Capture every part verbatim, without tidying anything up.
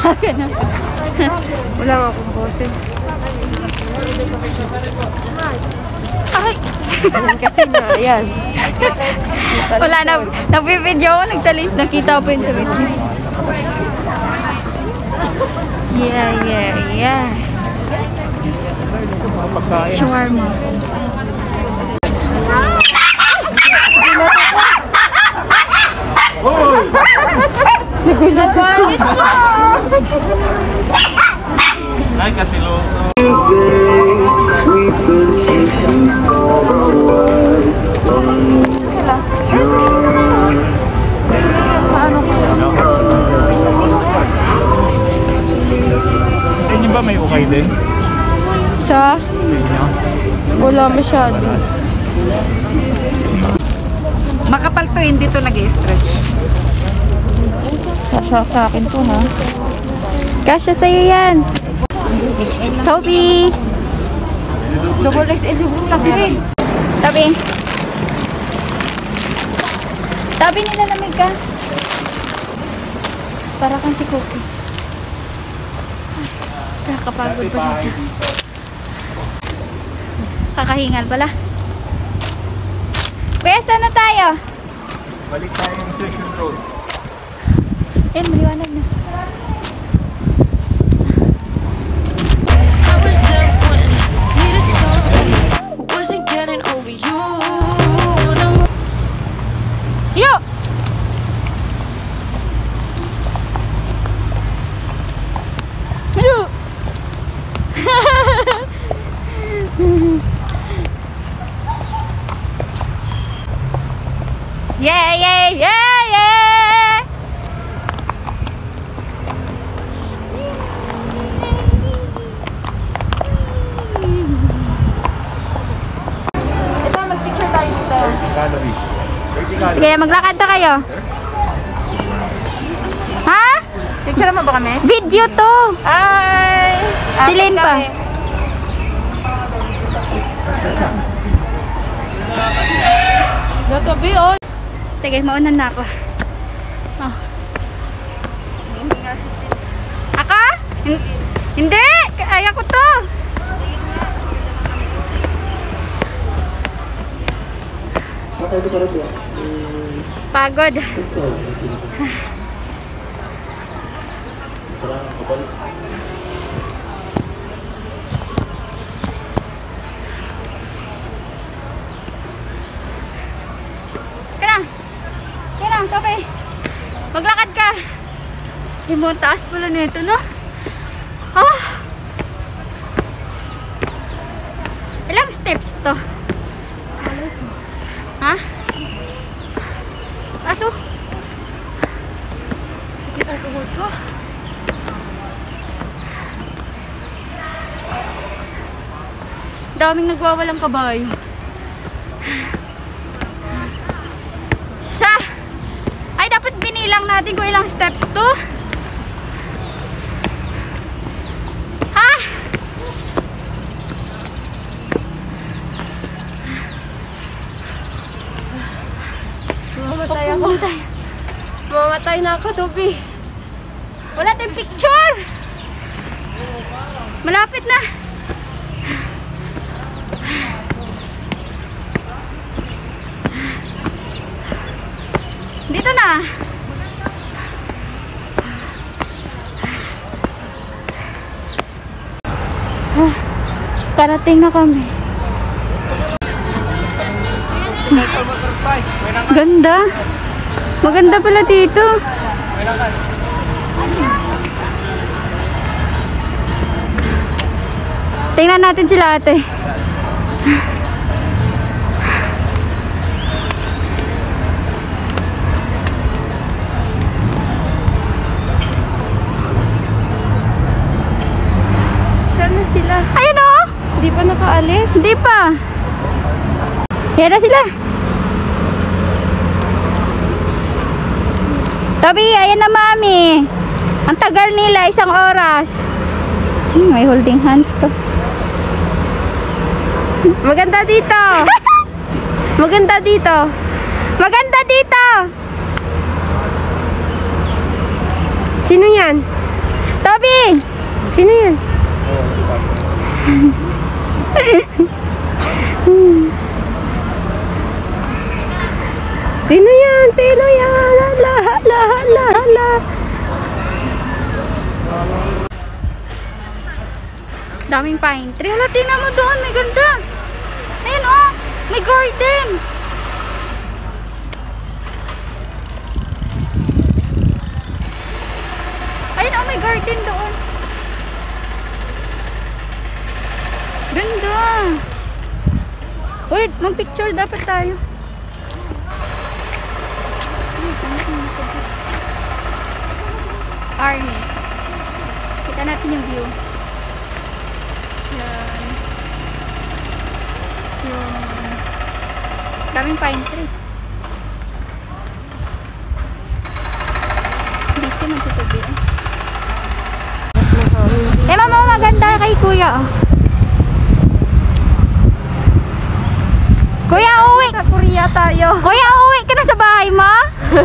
Ganun. Wala akong boses. Ay! Kasi na, ayan. Wala na, nag-video ako, nagtalis, nakita ko pa yung tumit niya. Yeah, yeah, yeah. Shawarma. Nagulat ako. Ay, kasi loso. Inyo ba may ukay din? Sa? Wala masyado. Makapal to, hindi to nag-i-stretch. Kasya sa akin to, ha? Kasya sa'yo yan. Toby! Double X L siguro laki rin. Toby! Toby, nilalamig ka. Para kang si Cookie. Kakapagod pa dito. Kakahingal pala. Kuya, saan na tayo? Balik tayo ng Session Road. Eh, maliwanag na. Yo! Yo! Yeah, yeah, yeah, yeah! Ito, mag-picture tayo dito. Calories. Sige, maglakad na kayo. Ha? Picture naman ba kami? Video to! Ay! Silin pa. Natabi, oh. Sige, maunan na ako. Oh. Aka? Hin- Hindi! Kaya ko to! Pagod. Kaya Kaya Tope. Maglakad ka. Hindi mo, taas pala nito, no? Ah! Ilang steps to? Ha? Aso? Sakit ang tuhod ko. Daming nagwawalang kabayo. Sa! Ay, dapat binilang natin kung ilang steps to. Ha? Mamatay ako. Mamatay na ako, Toby. Wala tayong picture! Malapit na! Dito na! Ah, karating na kami. Ganda! Maganda pala dito. Tingnan natin sila, ate. Saan na sila? Ayun o! Hindi pa nakaalis? Hindi pa. Yan na sila. Tabi, ayan na mami. Ang tagal nila, isang oras. Hmm, may holding hands pa. Maganda dito. Maganda dito. Maganda dito. Sino yan? Toby! Sino yan? Sino yan? Sino yan? Hala, hala, hala, hala. Daming pine tree. Hala, tingnan mo doon. May ganda. Ayun oh. May garden. Ayun oh, may garden doon. Ganda. Wait, mag-picture dapat tayo. Army. Kita natin yung view. Yan. Yung daming pine tree. Busy man sa tubi. Eh, mama, maganda kay kuya. Oh. Kuya, uwi! Sa Korea tayo. Kuya, uwi ka na sa bahay mo?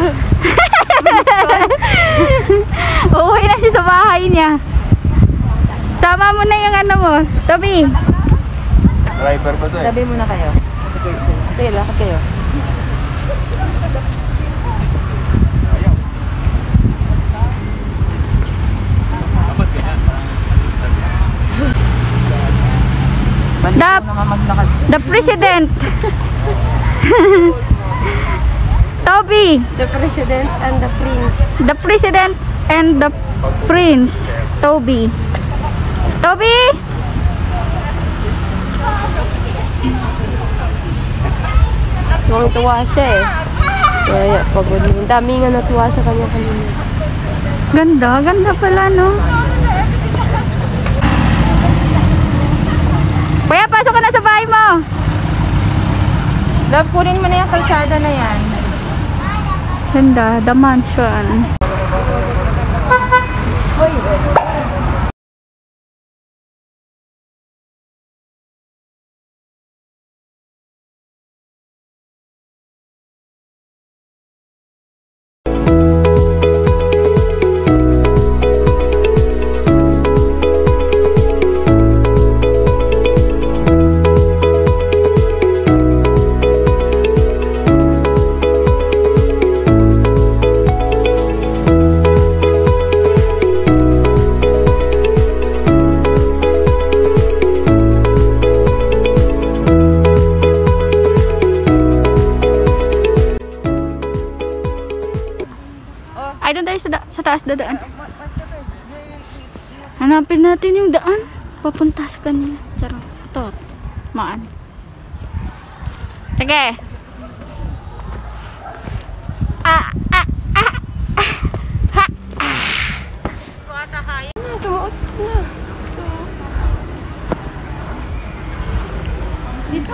Uuwi na siya sa bahay niya. Sama mo na yung ano mo. Toby. Driver ba to eh? Sabi mo na kayo. Sige, lakad kayo. Dapat ganyan. The, the president. Toby. The president and the prince. The president and the prince. Toby. Toby. Mukhang tuwa siya eh. Kaya, pagod mo. Dami nga natuwa sa kanya kanina. Ganda, ganda pala no. Kuya, pasok ka na sa bahay mo. Love, kunin mo na yung kalsada na yan. Ganda, the mansion. Ay, doon tayo sa, da sa taas dadaan. Hanapin natin yung daan. Papunta sa kanila. Charot. Ito. Maan. Sige. Ah, ah, ah, ah. Ha, ah. Sumuot na. Dito.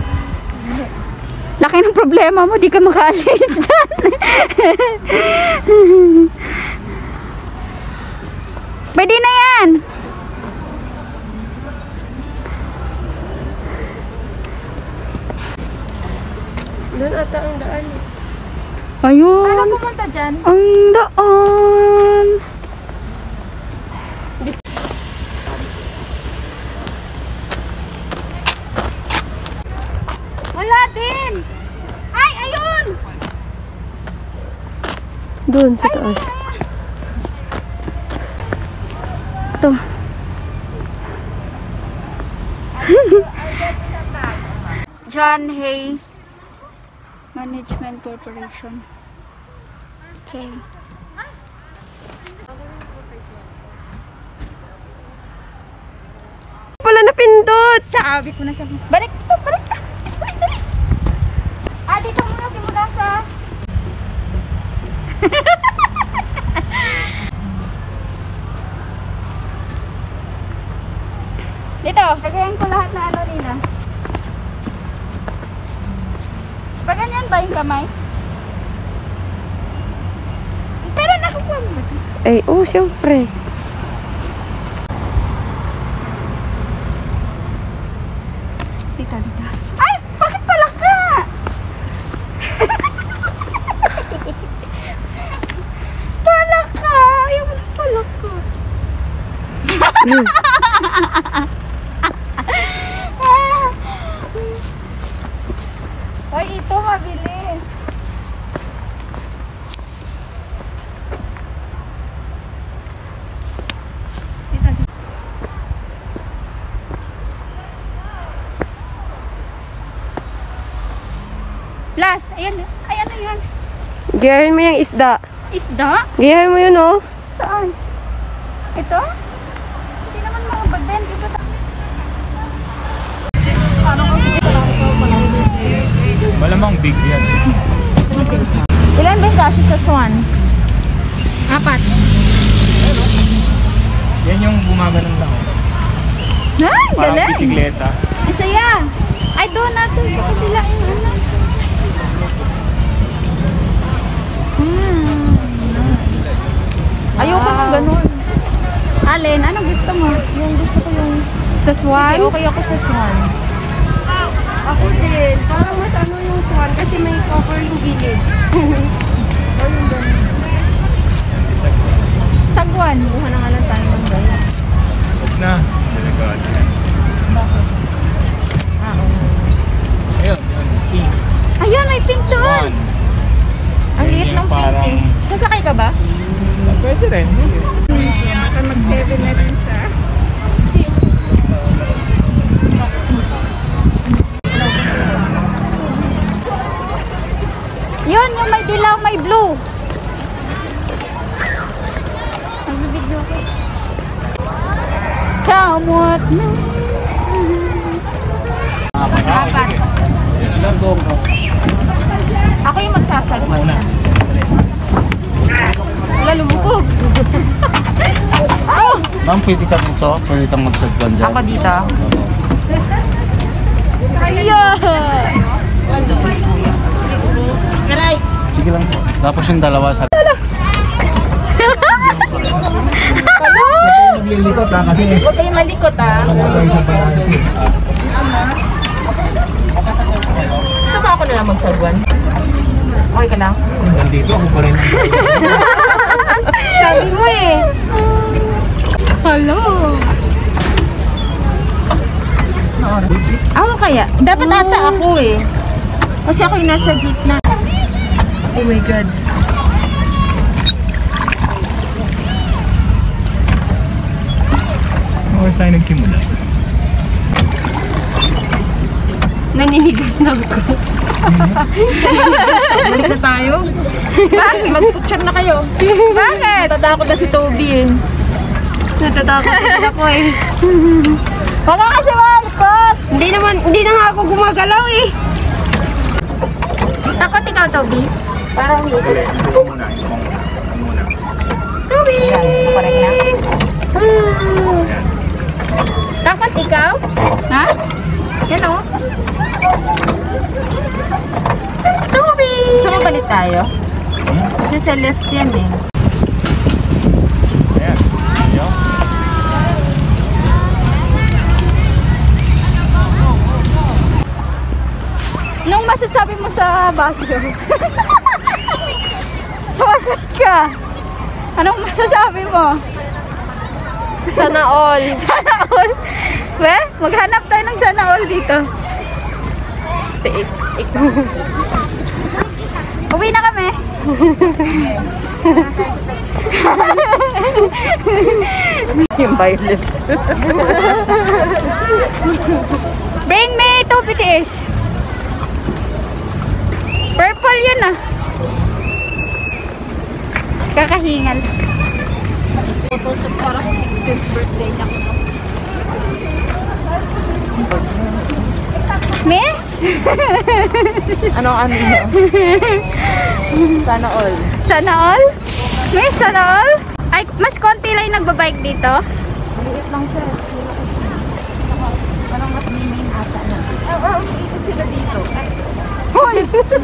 Laki ng problema mo, di ka makaalis dyan. Pwede na yan. Doon ata ang daan. Ayun. Paano pumunta dyan? Ang daan. Wala din. Ay, ayun. Doon sa taas. Ito. John Hay Management Corporation. Okay. Wala na pindot! Sabi ko na sa... Balik to, balik ka. Balik, balik. Ah, dito muna simula sa... Dito, kagayan ko lahat na ano nila. Ba ganyan ba yung kamay? Pero nakukuha mo ba ito? Ay, oh, siyempre. Dito, dito. Ay! Bakit pala ka? Pala ka! Ayaw mo na pala ka. Hoy, ito mabilis. Plus, ayan, ayan na yan. Giyahin mo yung isda. Isda? Giyahin mo yun, oh. Saan? Ito? Hindi naman maubad din. Ito ta- Malamang big yan. Ilan ba yung kasya sa swan? Apat. Yan yung gumaganon lang. Ha? Parang Galing. bisikleta. Ang saya. Ay, doon natin sa kabila. Ano? Hmm. Ayoko ng ganun. Alin, anong gusto mo? Yung gusto ko yung... Sa swan? Okay, okay ako sa swan. Ako din. Parang mas ano yung swan kasi may cover yung gilid. O yung ganun. Sagwan. Buha na nga lang tayo ng ganun. Huwag na. Delikado yan. Bakit? Ah, oo. Ayun, yun. Pink. Ayun, may pink doon. One. Ang liit ng Parang- pink. Sasakay ka ba? Ah, pwede rin. Baka mag-seven na rin siya. Yun, yung may dilaw, may blue. Nagbibidyo ako. Come what makes Apat. Ako yung magsasagwan. Una. Wala, lumubog. Oh! Ma'am, pwede ka dito? Pwede kang magsagwan dyan? Ako dito. Yeah! Sige lang po. Tapos yung dalawa sa... Hello! Maglilikot ha kasi Huwag kayong malikot ah. Gusto ba ako na lang magsagwan? Okay ka lang? nandito ako pa rin. Sabi mo eh. Hello! Ako kaya? Dapat ata ako eh. Kasi ako yung nasa gitna. Oh my God. Oras tayo nagsimula. Naninigas na ako. Balik na tayo. Bakit? Mag-picture na kayo. Bakit? Tatakot na si Toby eh. Natatakot din ako eh. Huwag ka kasi malikot! Hindi naman, hindi na nga ako gumagalaw eh. Takot ikaw, Toby. Parang hindi. Ito muna. Ito muna. Toby! Yan, naparek na. Yan. Takot ikaw? Ha? Yan o. Toby! Gusto mo balik tayo? Hmm? Kasi sa left yan eh. Ayan. Ayan. Nung masasabi mo sa Baguio? Sumagot ka! Anong masasabi mo? Sana all. Sana all! We, maghanap tayo ng sana all dito. Ik, ik. Uwi na kami. Yung violet. Bring me two B T S. Purple yun ah. Kakahingal. Miss? Ano ano yun? Sana all. Sana all? Miss, sana all? Ay, mas konti lang yung nagbabike dito. Maliit lang siya. Parang mas main ata na. Oo, oh, ikot sila dito. Hoy!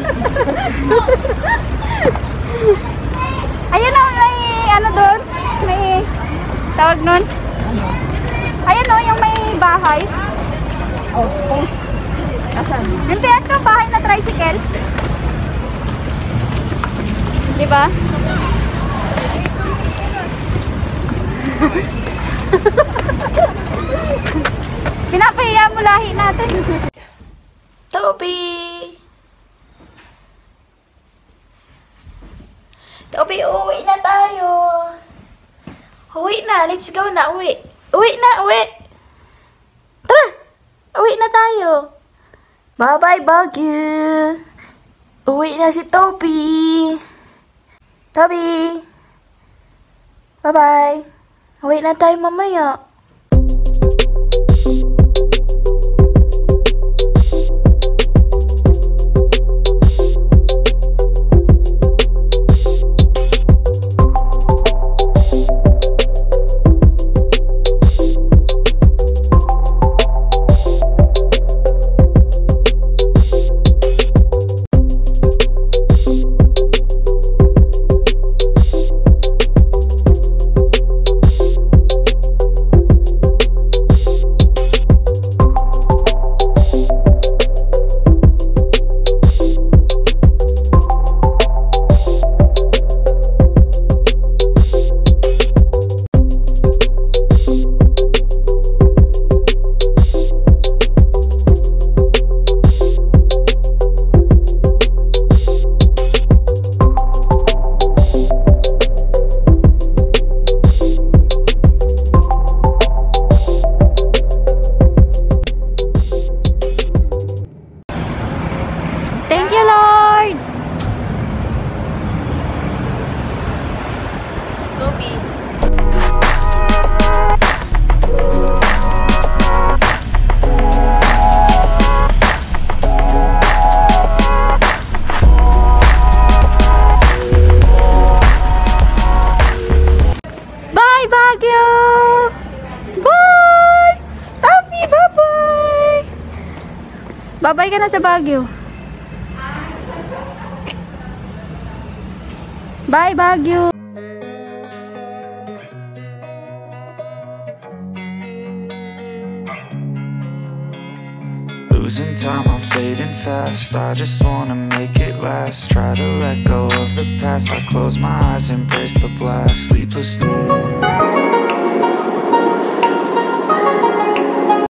Ayun o, may ano doon? May tawag nun? Ayun o, yung may bahay. Oh, post. Asan? Yung tiyan ko, bahay na tricycle. Diba? Pinapahiya mo lahi natin. Toby! Toby, uwi na tayo. Uwi na, let's go na, uwi. Uwi na, uwi. Tara, uwi na tayo. Bye-bye, Baguio. Uwi na si Toby. Toby. Bye-bye. Uwi na tayo mamaya. Thank you, Lord! Toby. Bye, Baguio! Bye! Toby, bye-bye! Bye-bye ka na sa Baguio. Bye, Baguio! Losing time, I'm fading fast. I just wanna make it last. Try to let go of the past. I close my eyes, embrace the blast. Sleepless